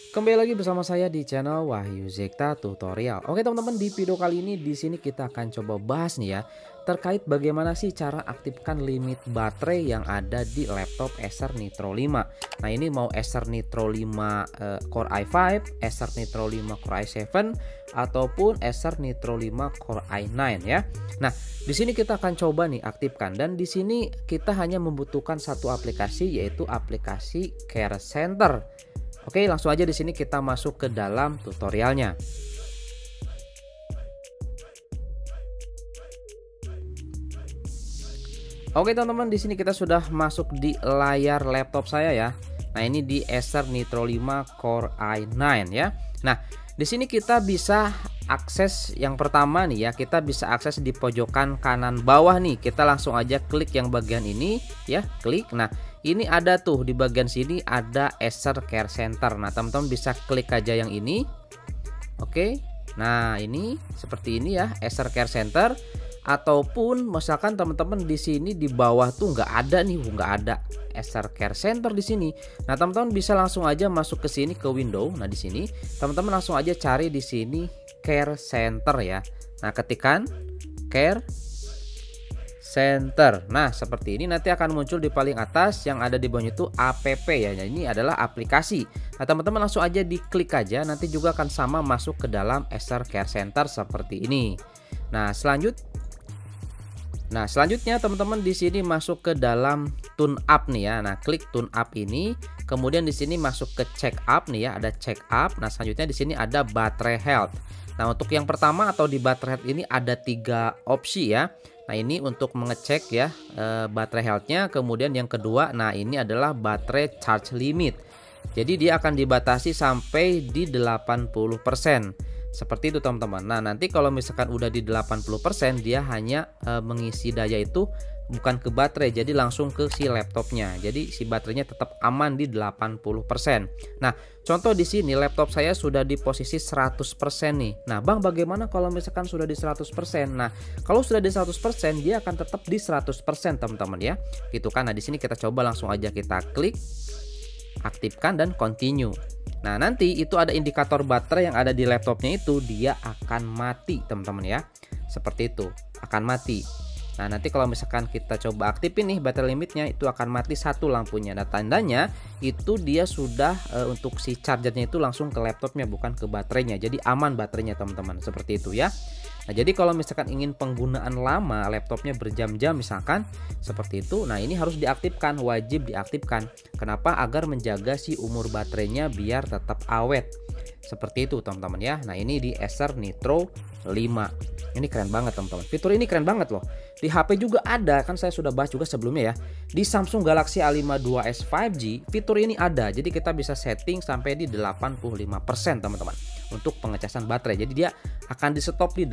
Kembali lagi bersama saya di channel Wahyu Zekta Tutorial. Oke teman-teman, di video kali ini di sini kita akan coba bahas nih ya terkait bagaimana sih cara aktifkan limit baterai yang ada di laptop Acer Nitro 5. Nah, ini mau Acer Nitro 5 Core i5, Acer Nitro 5 Core i7 ataupun Acer Nitro 5 Core i9 ya. Nah, di sini kita akan coba nih aktifkan, dan di sini kita hanya membutuhkan satu aplikasi, yaitu aplikasi Care Center. Oke, langsung aja di sini kita masuk ke dalam tutorialnya. Oke teman-teman, di sini kita sudah masuk di layar laptop saya ya. Nah, ini di Acer Nitro 5 Core i9 ya. Nah, di sini kita bisa akses yang pertama nih ya, kita bisa akses di pojokan kanan bawah nih. Kita langsung aja klik yang bagian ini ya, klik. Nah, ini ada tuh di bagian sini ada Acer Care Center. Nah, teman-teman bisa klik aja yang ini. Oke. Nah, ini seperti ini ya, Acer Care Center. Ataupun misalkan teman-teman di sini di bawah tuh nggak ada nih, nggak ada Acer Care Center di sini. Nah, teman-teman bisa langsung aja masuk ke sini ke window. Nah, di sini teman-teman langsung aja cari di sini Care Center ya. Nah, ketikkan Care Center. Nah, seperti ini nanti akan muncul di paling atas, yang ada di bawahnya itu app ya. Nah, ini adalah aplikasi. Nah, teman-teman langsung aja diklik aja, nanti juga akan sama masuk ke dalam Acer Care Center seperti ini. Nah, selanjutnya teman-teman di sini masuk ke dalam tune up nih ya. Nah, klik tune up ini, kemudian di sini masuk ke check up nih ya, ada check up. Nah, selanjutnya di sini ada battery health. Nah, untuk yang pertama atau di battery health ini ada 3 opsi ya. Nah, ini untuk mengecek ya baterai health-nya. Kemudian yang kedua, nah ini adalah baterai charge limit. Jadi dia akan dibatasi sampai di 80%. Seperti itu teman-teman. Nah, nanti kalau misalkan udah di 80%, dia hanya mengisi daya itu bukan ke baterai, jadi langsung ke si laptopnya. Jadi si baterainya tetap aman di 80%. Nah, contoh di sini laptop saya sudah di posisi 100% nih. Nah, Bang, bagaimana kalau misalkan sudah di 100%? Nah, kalau sudah di 100%, dia akan tetap di 100% teman-teman ya. Gitu kan. Nah, di sini kita coba langsung aja kita klik aktifkan dan continue. Nah, nanti itu ada indikator baterai yang ada di laptopnya itu dia akan mati teman-teman ya. Seperti itu, akan mati. Nah, nanti kalau misalkan kita coba aktifin nih baterai limitnya, itu akan mati satu lampunya. Nah, tandanya itu dia sudah untuk si chargernya itu langsung ke laptopnya, bukan ke baterainya. Jadi aman baterainya teman-teman, seperti itu ya. Nah, jadi kalau misalkan ingin penggunaan lama laptopnya berjam-jam misalkan seperti itu, nah ini harus diaktifkan, wajib diaktifkan. Kenapa? Agar menjaga si umur baterainya biar tetap awet. Seperti itu teman-teman ya. Nah, ini di Acer Nitro 5. Ini keren banget teman-teman. Fitur ini keren banget loh. Di HP juga ada, kan saya sudah bahas juga sebelumnya ya. Di Samsung Galaxy A52s 5G fitur ini ada. Jadi kita bisa setting sampai di 85% teman-teman untuk pengecasan baterai. Jadi dia akan di stop di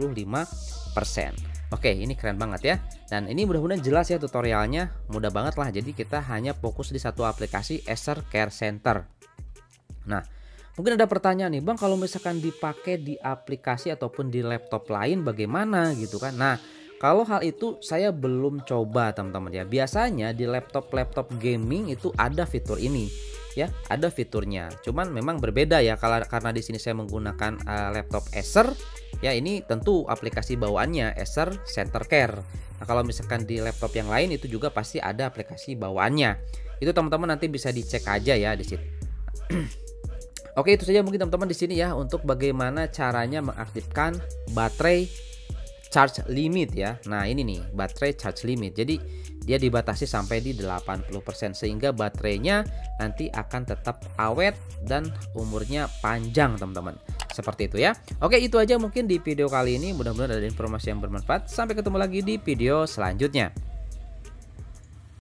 85%. Oke, ini keren banget ya. Dan ini mudah-mudahan jelas ya tutorialnya. Mudah banget lah. Jadi kita hanya fokus di satu aplikasi Acer Care Center. Nah, mungkin ada pertanyaan nih, Bang, kalau misalkan dipakai di aplikasi ataupun di laptop lain bagaimana gitu kan. Nah, kalau hal itu saya belum coba teman-teman ya. Biasanya di laptop gaming itu ada fitur ini ya, ada fiturnya. Cuman memang berbeda ya karena di sini saya menggunakan laptop Acer ya. Ini tentu aplikasi bawaannya Acer Center Care. Nah, kalau misalkan di laptop yang lain itu juga pasti ada aplikasi bawaannya. Itu teman-teman nanti bisa dicek aja ya di situ. Oke, itu saja mungkin teman-teman di sini ya untuk bagaimana caranya mengaktifkan baterai charge limit ya. Nah, ini nih baterai charge limit. Jadi dia dibatasi sampai di 80% sehingga baterainya nanti akan tetap awet dan umurnya panjang teman-teman. Seperti itu ya. Oke, itu aja mungkin di video kali ini. Mudah-mudahan ada informasi yang bermanfaat. Sampai ketemu lagi di video selanjutnya.